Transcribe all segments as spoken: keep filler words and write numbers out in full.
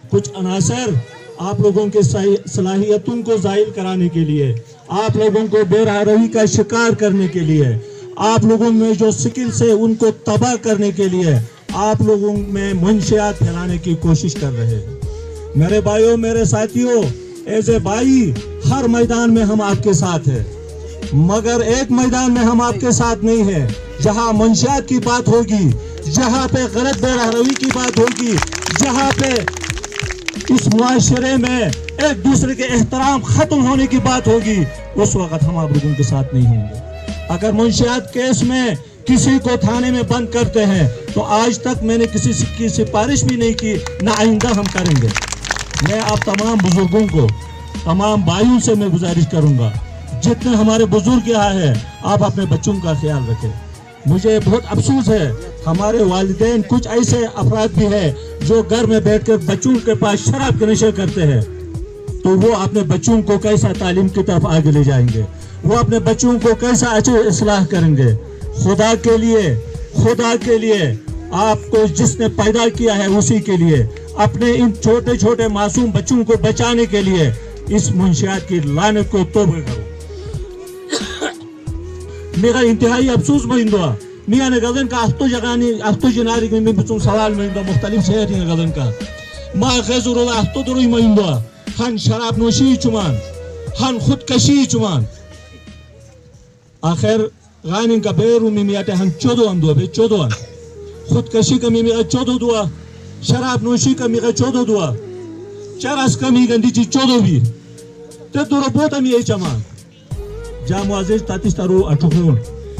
कुछ अनासर आप लोगों की सलाहियतों को ज़ाइल कराने के लिए, आप लोगों को बेरहमी का शिकार करने के लिए, आप लोगों में जो स्किल्स है उनको तबाह करने के लिए आप लोगों में मंशियात फैलाने की कोशिश कर रहे हैं। मेरे भाइयों, मेरे साथियों, एज ए भाई हर मैदान में हम आपके साथ हैं, मगर एक मैदान में हम आपके साथ नहीं है। जहां मंशियात की बात होगी, जहां पे गलत बेरहमी की बात होगी, जहां पे इस मुआशरे में एक दूसरे के एहतराम खत्म होने की बात होगी, उस वक्त हम आप लोगों के साथ नहीं होंगे। अगर मंशियात केस में किसी को थाने में बंद करते हैं तो आज तक मैंने किसी की सिफारिश भी नहीं की, ना आइंदा हम करेंगे। मैं आप तमाम बुजुर्गों को, तमाम भाइयों से मैं गुजारिश करूंगा, जितने हमारे बुजुर्ग यहाँ है, आप अपने बच्चों का ख्याल रखें। मुझे बहुत अफसोस है, हमारे वालिदैन कुछ ऐसे अफराद भी है जो घर में बैठकर बच्चों के पास शराब के नशे करते हैं, तो वो अपने बच्चों को कैसा तालीम की तरफ आगे ले जाएंगे, वो अपने बच्चों को कैसा अच्छे इस्लाह करेंगे। खुदा के लिए, खुदा के लिए, आपको जिसने पैदा किया है उसी के लिए, अपने इन छोटे छोटे मासूम बच्चों को बचाने के लिए इस मुंशियात की लानत को तोबा करो। मेरा इंतहाई अफसोस महिंदो मियाँ ने गजन का अख्तो जगानी अख्तो जनारी में बच्चों सवाल महिंदो मुख्तलिफ शहर हैं गजन का माँ गैजुर अख्तो दुरुई महिंदो हन शराब नोशी चुमान हन खुदकशी चुमान आखिर गानी का बेरू में मियाँ हन चौदह अंदो बे चौदह अन खुदकशी का मियाँ चौदह दुआ शराब नोशी का मियाँ चौदह दुआ चरस का मियाँ गंदी चीज चौदह भी ते दुरो बहुत हम ये चमान जा मुआजिज तातीस तारू अठुकून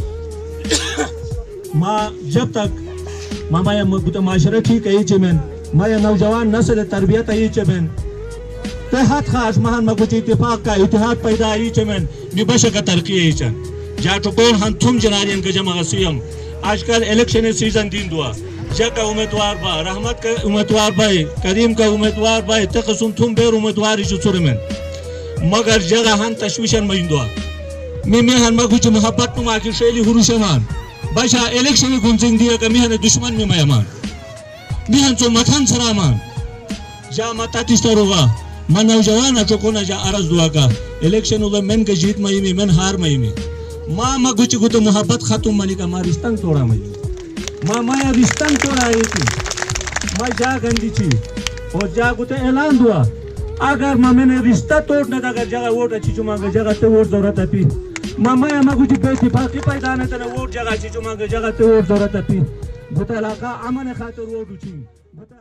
माँ जब तक मामा या मुद्दा माशरा ठीक है ये चमें माँ या नौजवान नस्ल तरबियत है ये चमें ते हाथ खास महान मकुच इत्तेफाक का इतिहाद पैदा ये चमें निबश का तरक्की ये चन जा टुकून हम थुम जनारियन के जमा गसीम आजकल इलेक्शन सीजन दिन दुआ जग का उम्मीदवार बा रहमत का उम्मीदवार भाई करीम का उम्मीदवार भाई तकसुम थुम बेर उम्मीदवार इशु सुरमें मगर जगह हम तशवीशन में दुआ मिमी हन मकुच मोहब्बत नुमा की शैली हुरुशमान बाशा इलेक्शन गुंजिंग दिया का मिहने दुश्मन में मयमान मिहन चो मथन सरामान जा मता तिस्तरोगा मन नौजवान अचो कोना जा अरज दुआ का इलेक्शन उला मन के जीत मई में मन हार मई में माँ मगुच गुतो मोहब्बत खत्म मनी का मां रिश्तन तोड़ा मई मां माया रिश्तन तोड़ा है थी मां जा गंदी थी और जा गुते ऐलान दुआ अगर मां मैंने रिश्ता तोड़ने का अगर जगह वोट अच्छी चुमांगे जगह ते वोट जरूरत है पी मामा या माँ कुछ बेटी बाकी पैदा नहीं तो वोट जगह अच्छी चुमांगे जगह ते वोट जरूरत है पी बता लाका अमन खातिर वोट उची बता